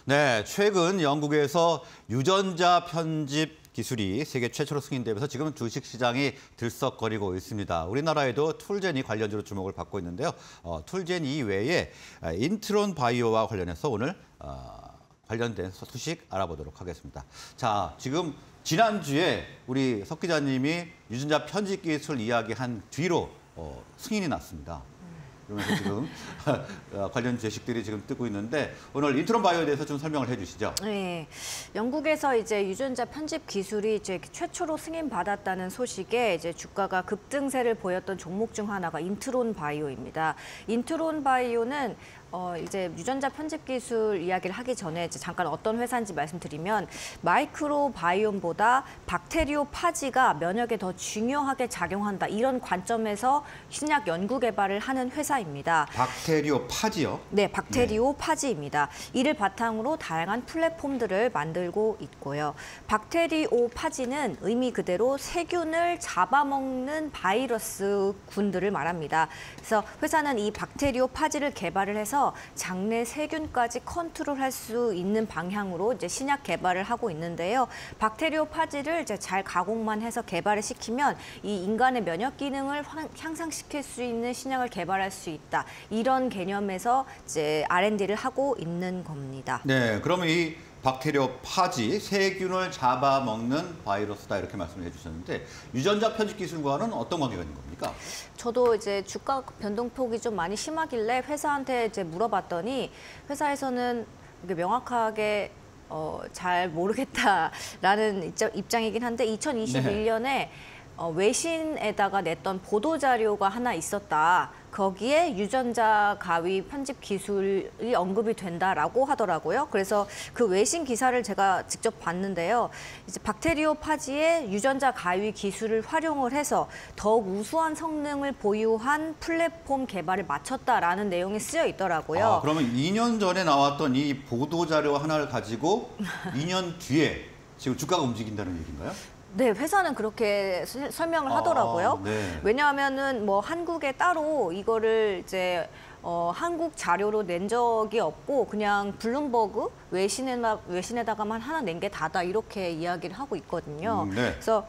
네, 최근 영국에서 유전자 편집 기술이 세계 최초로 승인되면서 지금 주식시장이 들썩거리고 있습니다. 우리나라에도 툴젠이 관련주로 주목을 받고 있는데요. 툴젠 이외에 인트론 바이오와 관련해서 오늘 관련된 소식 알아보도록 하겠습니다. 자, 지금 지난주에 우리 석 기자님이 유전자 편집 기술 이야기한 뒤로 승인이 났습니다. 그러면서 지금 관련 주식들이 지금 뜨고 있는데 오늘 인트론 바이오에 대해서 좀 설명을 해주시죠. 네, 영국에서 이제 유전자 편집 기술이 이제 최초로 승인받았다는 소식에 이제 주가가 급등세를 보였던 종목 중 하나가 인트론 바이오입니다. 인트론 바이오는 이제 유전자 편집 기술 이야기를 하기 전에 이제 잠깐 어떤 회사인지 말씀드리면 마이크로바이옴보다 박테리오 파지가 면역에 더 중요하게 작용한다 이런 관점에서 신약 연구 개발을 하는 회사입니다. 박테리오 파지요? 네, 박테리오 파지입니다. 이를 바탕으로 다양한 플랫폼들을 만들고 있고요. 박테리오 파지는 의미 그대로 세균을 잡아먹는 바이러스 군들을 말합니다. 그래서 회사는 이 박테리오 파지를 개발을 해서 장내 세균까지 컨트롤할 수 있는 방향으로 이제 신약 개발을 하고 있는데요. 박테리오 파지를 이제 잘 가공만 해서 개발을 시키면 이 인간의 면역 기능을 향상시킬 수 있는 신약을 개발할 수 있다. 이런 개념에서 이제 R&D를 하고 있는 겁니다. 네, 그러면 이 박테리오 파지, 세균을 잡아먹는 바이러스다 이렇게 말씀을 해주셨는데 유전자 편집 기술과는 어떤 관계가 있는 겁니까? 저도 이제 주가 변동폭이 좀 많이 심하길래 회사한테 이제 물어봤더니 회사에서는 명확하게 잘 모르겠다라는 입장이긴 한데 2021년에 외신에다가 냈던 보도자료가 하나 있었다. 거기에 유전자 가위 편집 기술이 언급이 된다라고 하더라고요. 그래서 그 외신 기사를 제가 직접 봤는데요. 이제 박테리오 파지의 유전자 가위 기술을 활용을 해서 더욱 우수한 성능을 보유한 플랫폼 개발을 마쳤다라는 내용이 쓰여 있더라고요. 그러면 2년 전에 나왔던 이 보도자료 하나를 가지고 2년 뒤에 지금 주가가 움직인다는 얘기인가요? 네, 회사는 그렇게 설명을 하더라고요. 네. 왜냐하면은 뭐 한국에 따로 이거를 이제 한국 자료로 낸 적이 없고 그냥 블룸버그 외신에다가만 하나 낸 게 다다 이렇게 이야기를 하고 있거든요. 네. 그래서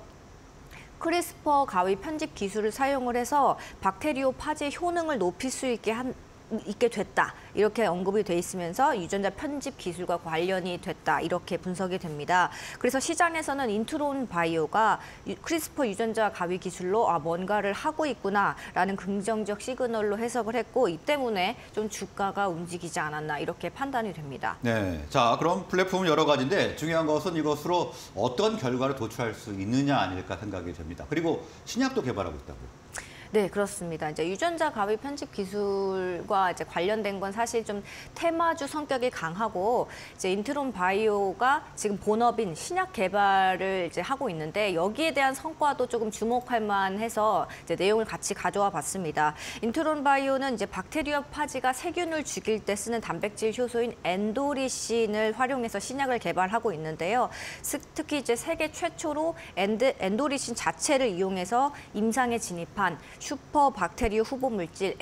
크리스퍼 가위 편집 기술을 사용을 해서 박테리오 파지의 효능을 높일 수 있게 됐다. 이렇게 언급이 돼 있으면서 유전자 편집 기술과 관련이 됐다. 이렇게 분석이 됩니다. 그래서 시장에서는 인트론 바이오가 크리스퍼 유전자 가위 기술로 뭔가를 하고 있구나라는 긍정적 시그널로 해석을 했고 이 때문에 좀 주가가 움직이지 않았나 이렇게 판단이 됩니다. 네, 자 그럼 플랫폼은 여러 가지인데 중요한 것은 이것으로 어떤 결과를 도출할 수 있느냐 아닐까 생각이 됩니다. 그리고 신약도 개발하고 있다고요. 네, 그렇습니다. 이제 유전자 가위 편집 기술과 이제 관련된 건 사실 좀 테마주 성격이 강하고 이제 인트론 바이오가 지금 본업인 신약 개발을 이제 하고 있는데 여기에 대한 성과도 조금 주목할 만해서 이제 내용을 같이 가져와 봤습니다. 인트론 바이오는 이제 박테리오 파지가 세균을 죽일 때 쓰는 단백질 효소인 엔도리신을 활용해서 신약을 개발하고 있는데요. 특히 이제 세계 최초로 엔도리신 자체를 이용해서 임상에 진입한 슈퍼 박테리오 후보 물질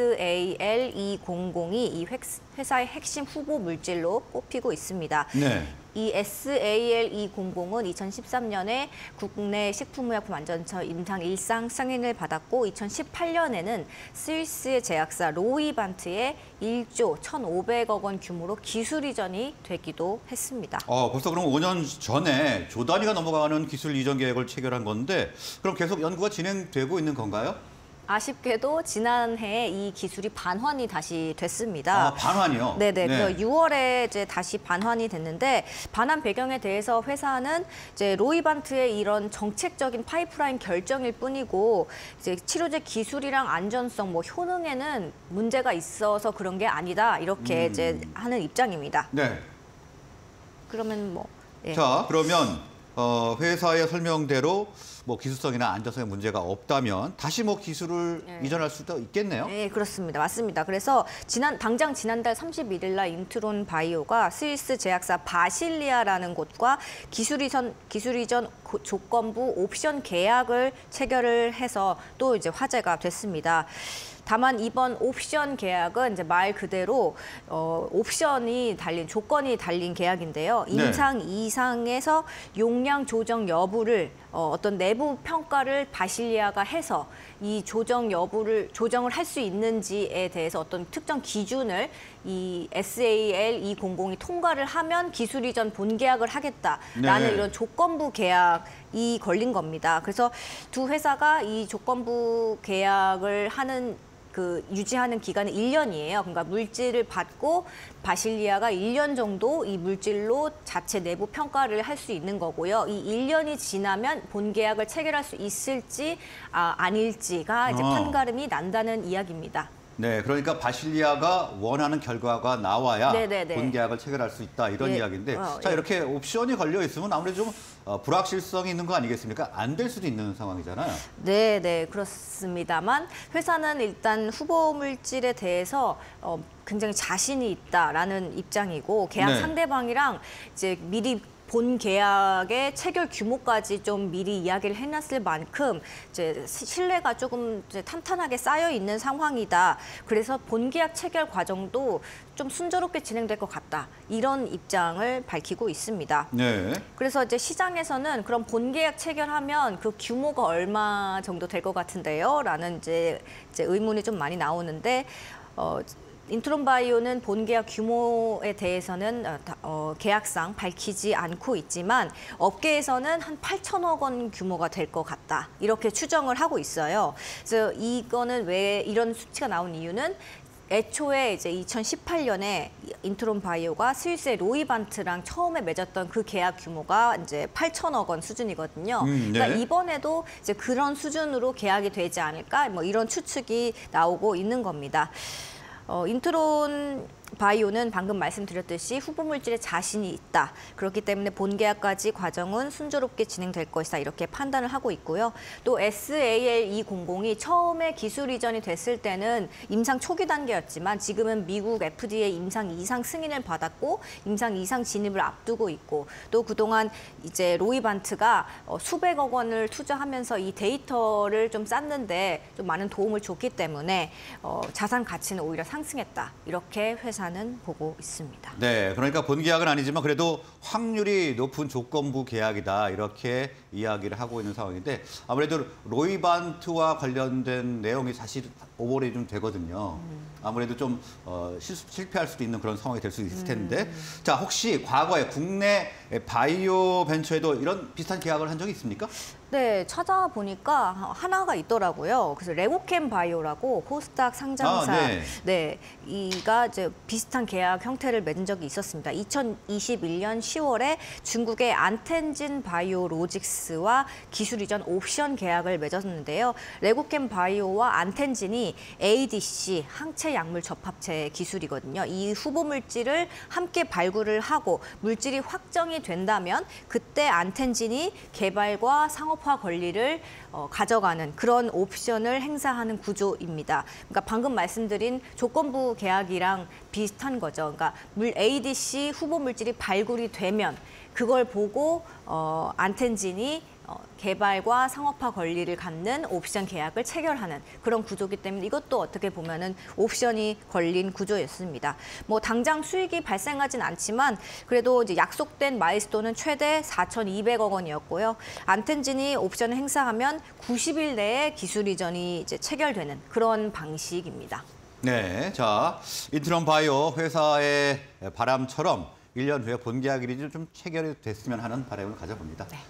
SAL200이 이 회사의 핵심 후보 물질로 꼽히고 있습니다. 네. 이 SAL200은 2013년에 국내 식품의약품안전처 임상 1상 승인을 받았고 2018년에는 스위스의 제약사 로이반트의 1조 1,500억 원 규모로 기술 이전이 되기도 했습니다. 벌써 그럼 5년 전에 조 단위가 넘어가는 기술 이전 계획을 체결한 건데 그럼 계속 연구가 진행되고 있는 건가요? 아쉽게도 지난해에 이 기술이 반환이 다시 됐습니다. 반환이요? 네네. 네. 6월에 이제 다시 반환이 됐는데 반환 배경에 대해서 회사는 이제 로이반트의 이런 정책적인 파이프라인 결정일 뿐이고 이제 치료제 기술이랑 안전성, 뭐 효능에는 문제가 있어서 그런 게 아니다 이렇게 이제 하는 입장입니다. 네. 그러면 뭐. 예. 자 그러면 회사의 설명대로 뭐 기술성이나 안전성에 문제가 없다면 다시 뭐 기술을 이전할 수도 있겠네요. 네, 그렇습니다. 맞습니다. 그래서 당장 지난달 31일 날 인트론 바이오가 스위스 제약사 바실리아라는 곳과 기술 이전 조건부 옵션 계약을 체결을 해서 또 이제 화제가 됐습니다. 다만 이번 옵션 계약은 이제 말 그대로 옵션이 달린 조건이 달린 계약인데요. 네. 임상 이상에서 용량 조정 여부를 어떤 내부 평가를 바실리아가 해서 이 조정 여부를 조정을 할 수 있는지에 대해서 어떤 특정 기준을 이 SAL 200이 통과를 하면 기술 이전 본계약을 하겠다라는 네. 이런 조건부 계약이 걸린 겁니다. 그래서 두 회사가 이 조건부 계약을 하는 유지하는 기간은 1년이에요. 그러니까 물질을 받고 바실리아가 1년 정도 이 물질로 자체 내부 평가를 할 수 있는 거고요. 이 1년이 지나면 본계약을 체결할 수 있을지 아닐지가 이제 판가름이 난다는 이야기입니다. 네, 그러니까 바실리아가 원하는 결과가 나와야 네네네. 본계약을 체결할 수 있다 이런 예, 이야기인데 자 예. 이렇게 옵션이 걸려 있으면 아무래도 좀 불확실성이 있는 거 아니겠습니까? 안 될 수도 있는 상황이잖아요. 네, 그렇습니다만 회사는 일단 후보 물질에 대해서 굉장히 자신이 있다라는 입장이고 계약 네. 상대방이랑 이제 미리 본 계약의 체결 규모까지 좀 미리 이야기를 해놨을 만큼 이제 신뢰가 조금 이제 탄탄하게 쌓여 있는 상황이다. 그래서 본 계약 체결 과정도 좀 순조롭게 진행될 것 같다. 이런 입장을 밝히고 있습니다. 네. 그래서 이제 시장에서는 그럼 본계약 체결하면 그 규모가 얼마 정도 될 것 같은데요? 라는 이제 의문이 좀 많이 나오는데 인트론 바이오는 본계약 규모에 대해서는 계약상 밝히지 않고 있지만 업계에서는 한 8천억 원 규모가 될 것 같다. 이렇게 추정을 하고 있어요. 그래서 이거는 왜 이런 수치가 나온 이유는 애초에 이제 2018년에 인트론 바이오가 스위스의 로이반트랑 처음에 맺었던 그 계약 규모가 이제 8천억 원 수준이거든요. 네. 그러니까 이번에도 이제 그런 수준으로 계약이 되지 않을까 뭐 이런 추측이 나오고 있는 겁니다. 인트론 바이오는 방금 말씀드렸듯이 후보 물질에 자신이 있다. 그렇기 때문에 본계약까지 과정은 순조롭게 진행될 것이다. 이렇게 판단을 하고 있고요. 또 SAL200이 처음에 기술 이전이 됐을 때는 임상 초기 단계였지만 지금은 미국 FDA 임상 2상 승인을 받았고 임상 2상 진입을 앞두고 있고 또 그동안 이제 로이반트가 수백억 원을 투자하면서 이 데이터를 좀 쌓는데 좀 많은 도움을 줬기 때문에 자산 가치는 오히려 상승했다. 이렇게 회사는 보고 있습니다. 네, 그러니까 본계약은 아니지만 그래도 확률이 높은 조건부 계약이다 이렇게 이야기를 하고 있는 상황인데 아무래도 로이반트와 관련된 내용이 사실 오버랩이 좀 되거든요. 아무래도 좀 실패할 수도 있는 그런 상황이 될 수 있을 텐데 자 혹시 과거에 국내 바이오 벤처에도 이런 비슷한 계약을 한 적이 있습니까? 네, 찾아보니까 하나가 있더라고요. 그래서 레고캠 바이오라고 코스닥 상장사, 네. 이가 이제 비슷한 계약 형태를 맺은 적이 있었습니다. 2021년 10월에 중국의 안텐진 바이오로직스와 기술 이전 옵션 계약을 맺었는데요. 레고캠 바이오와 안텐진이 ADC, 항체 약물 접합체 기술이거든요. 이 후보 물질을 함께 발굴을 하고 물질이 확정이 된다면 그때 안텐진이 개발과 상업화 권리를 가져가는 그런 옵션을 행사하는 구조입니다. 그러니까 방금 말씀드린 조건부 계약이랑 비슷한 거죠. 그러니까 ADC 후보 물질이 발굴이 되면 그걸 보고 안텐진이 개발과 상업화 권리를 갖는 옵션 계약을 체결하는 그런 구조이기 때문에 이것도 어떻게 보면은 옵션이 걸린 구조였습니다. 뭐 당장 수익이 발생하진 않지만 그래도 이제 약속된 마일스톤은 최대 4,200억 원이었고요. 안텐진이 옵션을 행사하면 90일 내에 기술 이전이 이제 체결되는 그런 방식입니다. 네, 자 인트론 바이오 회사의 바람처럼 1년 후에 본계약일이 좀 체결이 됐으면 하는 바람을 가져봅니다. 네.